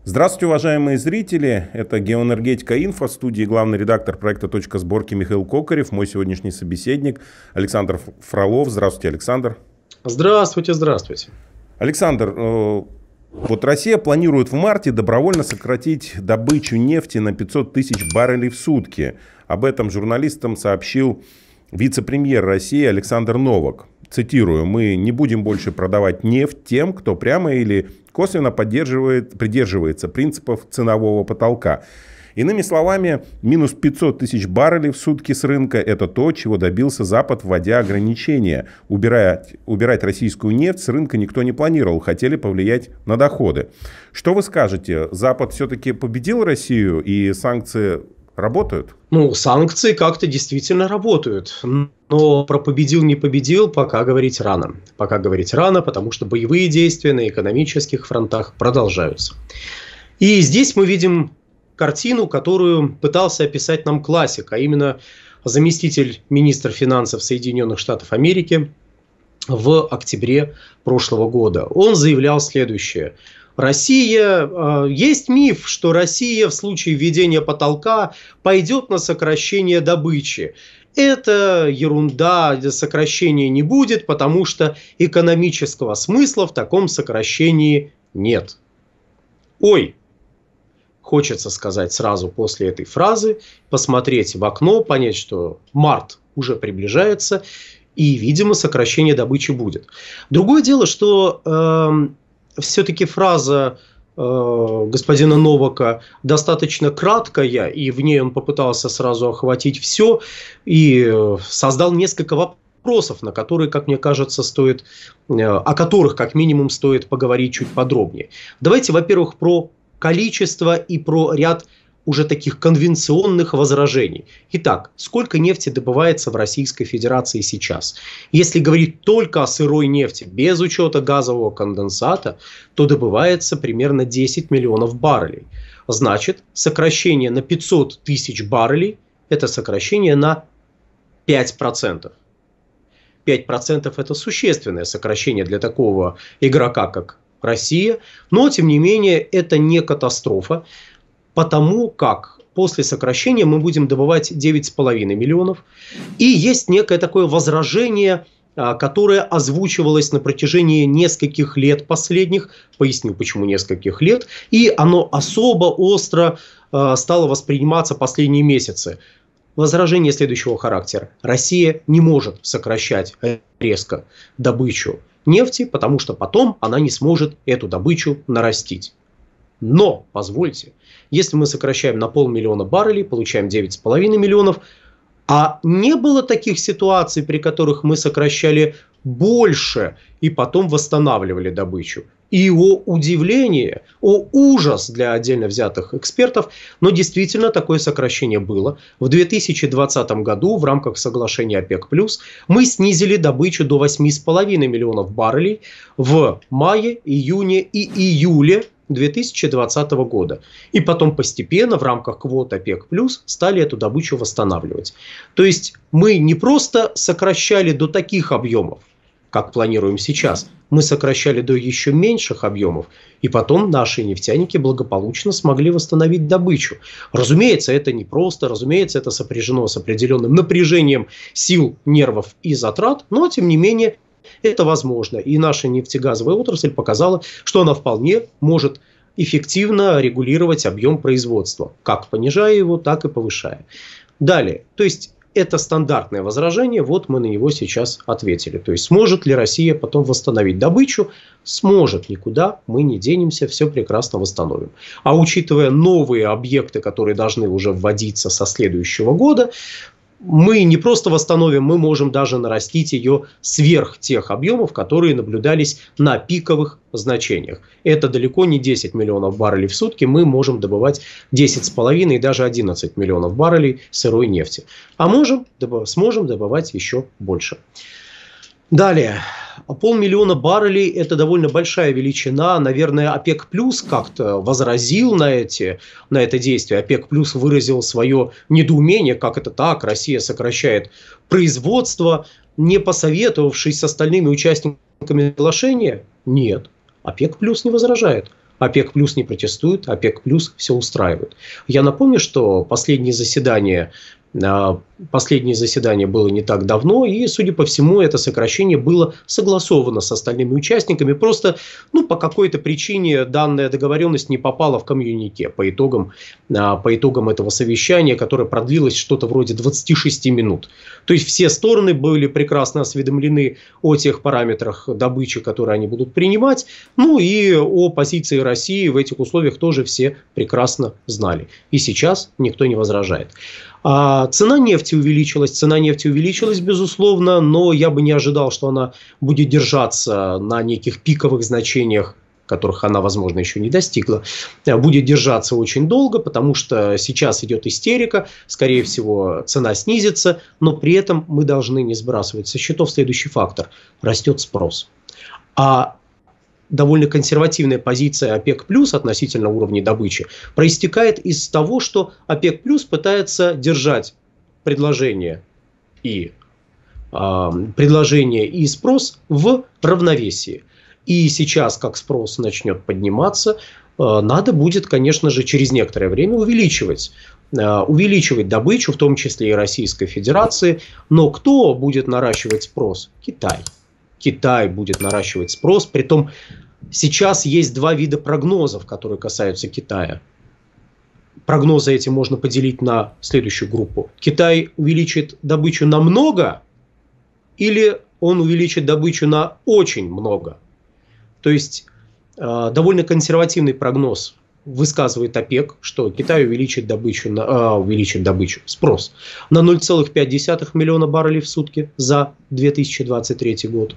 Здравствуйте, уважаемые зрители. Это Геоэнергетика Инфо. В студии главный редактор проекта «Точка сборки» Михаил Кокарев. Мой сегодняшний собеседник Александр Фролов. Здравствуйте, Александр. Здравствуйте, здравствуйте. Александр, вот Россия планирует в марте добровольно сократить добычу нефти на 500 тысяч баррелей в сутки. Об этом журналистам сообщил вице-премьер России Александр Новак. Цитирую: «Мы не будем больше продавать нефть тем, кто прямо или косвенно придерживается принципов ценового потолка». Иными словами, минус 500 тысяч баррелей в сутки с рынка – это то, чего добился Запад, вводя ограничения. Убирать российскую нефть с рынка никто не планировал, хотели повлиять на доходы. Что вы скажете? Запад все-таки победил Россию и санкции работают? Санкции как-то действительно работают. Но про победил, не победил пока говорить рано. Пока говорить рано, потому что боевые действия на экономических фронтах продолжаются. И здесь мы видим картину, которую пытался описать нам классик, а именно заместитель министра финансов Соединенных Штатов Америки в октябре прошлого года. Он заявлял следующее. Есть миф, что Россия в случае введения потолка пойдет на сокращение добычи. Это ерунда, сокращения не будет, потому что экономического смысла в таком сокращении нет. Хочется сказать сразу после этой фразы, посмотреть в окно, понять, что март уже приближается, и, видимо, сокращение добычи будет. Другое дело, что все-таки фраза господина Новака достаточно краткая, и в ней он попытался сразу охватить все, и создал несколько вопросов, на которые, как мне кажется, о которых, как минимум, стоит поговорить чуть подробнее. Давайте, во-первых, про количество и про ряд уже таких конвенционных возражений. Итак, сколько нефти добывается в Российской Федерации сейчас? Если говорить только о сырой нефти, без учета газового конденсата, то добывается примерно 10 миллионов баррелей. Значит, сокращение на 500 тысяч баррелей – это сокращение на 5%. 5% – это существенное сокращение для такого игрока, как Россия. Но, тем не менее, это не катастрофа. Потому как после сокращения мы будем добывать 9,5 миллионов. И есть некое такое возражение, которое озвучивалось на протяжении нескольких лет последних. Поясню, почему нескольких лет. И оно особо остро стало восприниматься последние месяцы. Возражение следующего характера. Россия не может сокращать резко добычу нефти, потому что потом она не сможет эту добычу нарастить. Но, позвольте, если мы сокращаем на 500 000 баррелей, получаем 9,5 миллионов, а не было таких ситуаций, при которых мы сокращали больше и потом восстанавливали добычу. И о удивление, о ужас для отдельно взятых экспертов, но действительно такое сокращение было. В 2020 году в рамках соглашения ОПЕК+, мы снизили добычу до 8,5 миллионов баррелей в мае, июне и июле 2020 года. И потом постепенно в рамках квот ОПЕК+ стали эту добычу восстанавливать. То есть мы не просто сокращали до таких объемов, как планируем сейчас, мы сокращали до еще меньших объемов, и потом наши нефтяники благополучно смогли восстановить добычу. Разумеется, это непросто, разумеется, это сопряжено с определенным напряжением сил, нервов и затрат, но тем не менее это возможно. И наша нефтегазовая отрасль показала, что она вполне может эффективно регулировать объем производства, как понижая его, так и повышая. Далее, то есть это стандартное возражение, вот мы на него сейчас ответили. То есть сможет ли Россия потом восстановить добычу? Сможет, никуда мы не денемся, все прекрасно восстановим. А учитывая новые объекты, которые должны уже вводиться со следующего года, мы не просто восстановим, мы можем даже нарастить ее сверх тех объемов, которые наблюдались на пиковых значениях. Это далеко не 10 миллионов баррелей в сутки, мы можем добывать 10,5 и даже 11 миллионов баррелей сырой нефти. А сможем добывать еще больше. Далее. 500 000 баррелей – это довольно большая величина. Наверное, ОПЕК+ как-то возразил на это действие. ОПЕК+ выразил свое недоумение, как это так, Россия сокращает производство, не посоветовавшись с остальными участниками соглашения. Нет, ОПЕК+ не возражает. ОПЕК плюс не протестует, ОПЕК плюс все устраивает. Я напомню, что последнее заседание было не так давно, и, судя по всему, это сокращение было согласовано с остальными участниками. Просто по какой-то причине данная договоренность не попала в коммюнике по итогам этого совещания, которое продлилось что-то вроде 26 минут. То есть все стороны были прекрасно осведомлены о тех параметрах добычи, которые они будут принимать, и о позиции России в этих условиях тоже все прекрасно знали. И сейчас никто не возражает. Цена нефти увеличилась, безусловно, но я бы не ожидал, что она будет держаться на неких пиковых значениях, которых она, возможно, еще не достигла, будет держаться очень долго, потому что сейчас идет истерика, скорее всего, цена снизится, но при этом мы должны не сбрасывать со счетов следующий фактор – растет спрос. Довольно консервативная позиция ОПЕК+ относительно уровня добычи проистекает из того, что ОПЕК+ пытается держать предложение и спрос в равновесии. И сейчас, как спрос начнет подниматься, надо будет, конечно же, через некоторое время увеличивать добычу, в том числе и Российской Федерации. Но кто будет наращивать спрос? Китай. Китай будет наращивать спрос, притом сейчас есть два вида прогнозов, которые касаются Китая. Прогнозы эти можно поделить на следующую группу. Китай увеличит добычу на много или он увеличит добычу на очень много? То есть довольно консервативный прогноз высказывает ОПЕК, что Китай увеличит спрос на 0,5 миллиона баррелей в сутки за 2023 год.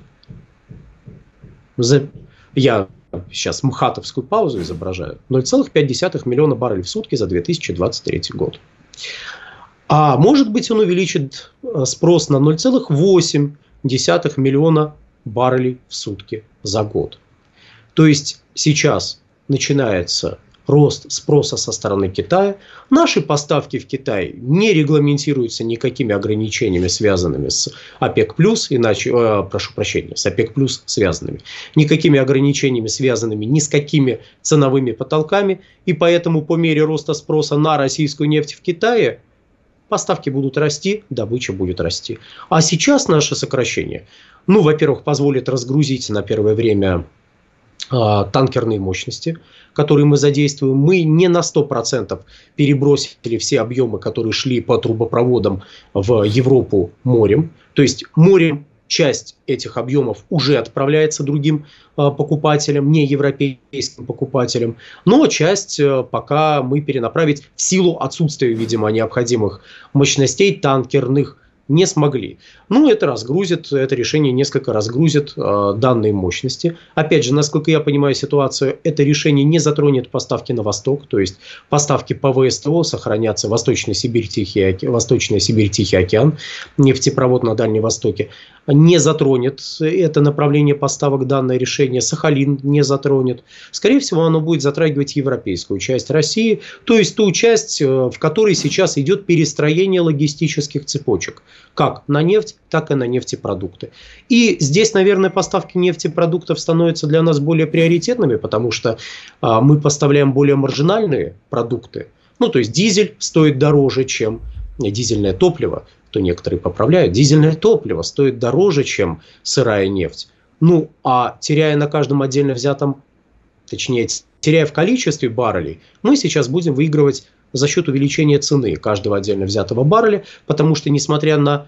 Я сейчас мхатовскую паузу изображаю. 0,5 миллиона баррелей в сутки за 2023 год. А может быть, он увеличит спрос на 0,8 миллиона баррелей в сутки за год. То есть сейчас начинается рост спроса со стороны Китая. Наши поставки в Китай не регламентируются никакими ограничениями, связанными с ОПЕК+, с ОПЕК+, связанными. Никакими ограничениями, связанными ни с какими ценовыми потолками. И поэтому по мере роста спроса на российскую нефть в Китае поставки будут расти, добыча будет расти. А сейчас наше сокращение, во-первых, позволит разгрузить на первое время танкерные мощности, которые мы задействуем. Мы не на 100% перебросили все объемы, которые шли по трубопроводам в Европу морем. То есть морем часть этих объемов уже отправляется другим покупателям, не европейским покупателям. Но часть пока мы перенаправить в силу отсутствия, видимо, необходимых мощностей танкерных не смогли. Это решение несколько разгрузит данные мощности. Опять же, насколько я понимаю ситуацию, это решение не затронет поставки на восток, то есть поставки по ВСТО сохранятся, Восточная Сибирь, Тихий океан, нефтепровод на Дальнем Востоке. Не затронет это направление поставок данное решение, Сахалин не затронет. Скорее всего, оно будет затрагивать европейскую часть России, то есть ту часть, в которой сейчас идет перестроение логистических цепочек. Как на нефть, так и на нефтепродукты. И здесь, наверное, поставки нефтепродуктов становятся для нас более приоритетными, потому что мы поставляем более маржинальные продукты. То есть дизель стоит дороже, чем дизельное топливо. То некоторые поправляют. Дизельное топливо стоит дороже, чем сырая нефть. А теряя на каждом отдельно взятом, точнее, теряя в количестве баррелей, мы сейчас будем выигрывать за счет увеличения цены каждого отдельно взятого барреля, потому что, несмотря на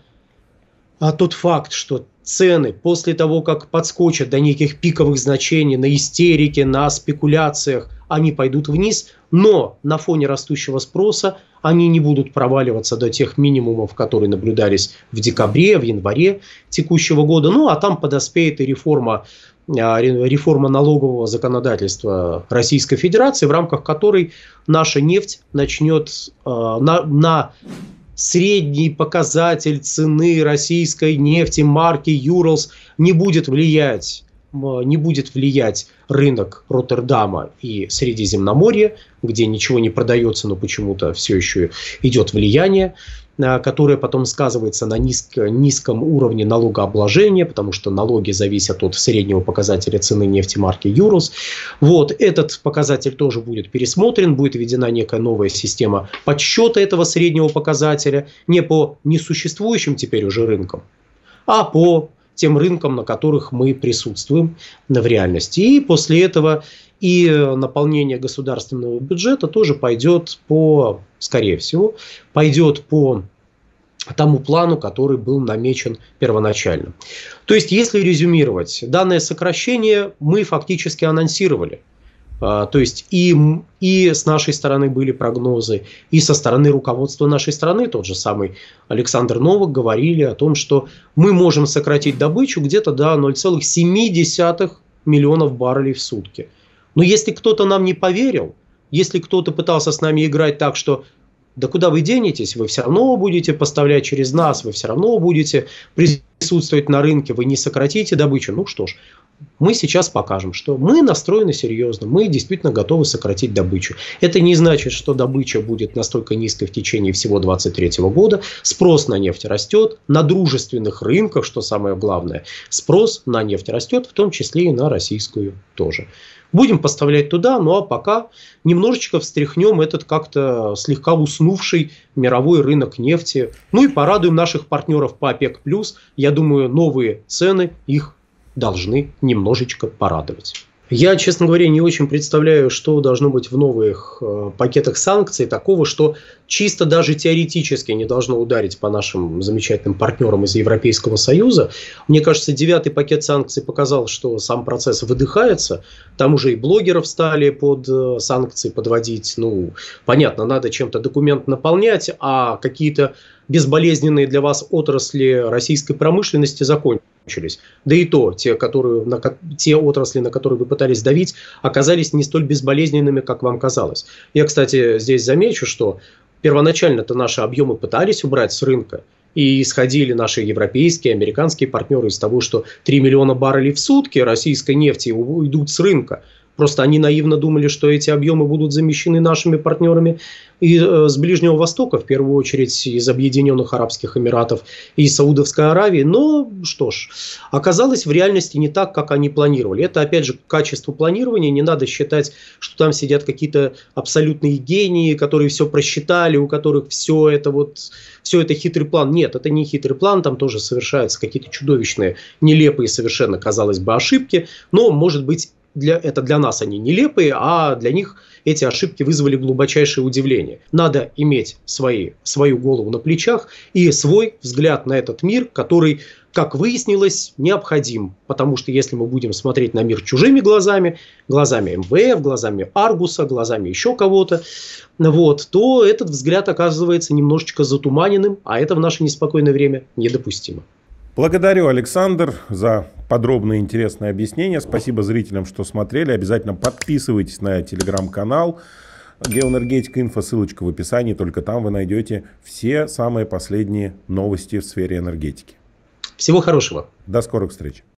тот факт, что цены после того, как подскочат до неких пиковых значений, на истерике, на спекуляциях, они пойдут вниз, но на фоне растущего спроса они не будут проваливаться до тех минимумов, которые наблюдались в декабре, в январе текущего года. А там подоспеет и реформа налогового законодательства Российской Федерации, в рамках которой наша нефть начнет на средний показатель цены российской нефти марки Urals не будет влиять рынок Роттердама и Средиземноморья, где ничего не продается, но почему-то все еще идет влияние. которое потом сказывается на низком уровне налогообложения, потому что налоги зависят от среднего показателя цены нефти марки Urals. Вот, этот показатель тоже будет пересмотрен, будет введена некая новая система подсчета этого среднего показателя, не по несуществующим теперь уже рынкам, а по тем рынкам, на которых мы присутствуем в реальности. И после этого и наполнение государственного бюджета тоже пойдет скорее всего, пойдет по тому плану, который был намечен первоначально. То есть, если резюмировать, данное сокращение мы фактически анонсировали. То есть и с нашей стороны были прогнозы, и со стороны руководства нашей страны, тот же самый Александр Новак, говорили о том, что мы можем сократить добычу где-то до 0,7 миллионов баррелей в сутки. Но если кто-то нам не поверил, если кто-то пытался с нами играть так, что да куда вы денетесь, вы все равно будете поставлять через нас, вы все равно будете присутствовать на рынке, вы не сократите добычу. Ну что ж, мы сейчас покажем, что мы настроены серьезно, мы действительно готовы сократить добычу. Это не значит, что добыча будет настолько низкой в течение всего 2023 года. Спрос на нефть растет, на дружественных рынках, что самое главное, спрос на нефть растет, в том числе и на российскую тоже. Будем поставлять туда, ну а пока немножечко встряхнем этот как-то слегка уснувший мировой рынок нефти. Ну и порадуем наших партнеров по ОПЕК+. Я думаю, новые цены их должны немножечко порадовать. Я, честно говоря, не очень представляю, что должно быть в новых пакетах санкций, такого, что чисто даже теоретически не должно ударить по нашим замечательным партнерам из Европейского Союза. Мне кажется, 9-й пакет санкций показал, что сам процесс выдыхается. Там уже и блогеров стали под санкции подводить. Ну, понятно, надо чем-то документ наполнять, а какие-то безболезненные для вас отрасли российской промышленности закончились. Да и то, те отрасли, на которые вы пытались давить, оказались не столь безболезненными, как вам казалось. Я, кстати, здесь замечу, что первоначально-то наши объемы пытались убрать с рынка. И исходили наши европейские, американские партнеры из того, что 3 миллиона баррелей в сутки российской нефти уйдут с рынка. Просто они наивно думали, что эти объемы будут замещены нашими партнерами и с Ближнего Востока, в первую очередь из Объединенных Арабских Эмиратов и Саудовской Аравии. Но что ж, оказалось в реальности не так, как они планировали. Это опять же качество планирования. Не надо считать, что там сидят какие-то абсолютные гении, которые все просчитали, у которых все это хитрый план. Нет, это не хитрый план, там тоже совершаются какие-то чудовищные, нелепые совершенно, казалось бы, ошибки. Но, может быть, это для нас они нелепые, а для них эти ошибки вызвали глубочайшее удивление. Надо иметь свою голову на плечах и свой взгляд на этот мир, который, как выяснилось, необходим. Потому что если мы будем смотреть на мир чужими глазами, глазами МВФ, глазами Аргуса, глазами еще кого-то, то этот взгляд оказывается немножечко затуманенным, а это в наше неспокойное время недопустимо. Благодарю, Александр, за подробное и интересное объяснение. Спасибо зрителям, что смотрели. Обязательно подписывайтесь на телеграм-канал Геоэнергетика Инфо. Ссылочка в описании. Только там вы найдете все самые последние новости в сфере энергетики. Всего хорошего. До скорых встреч.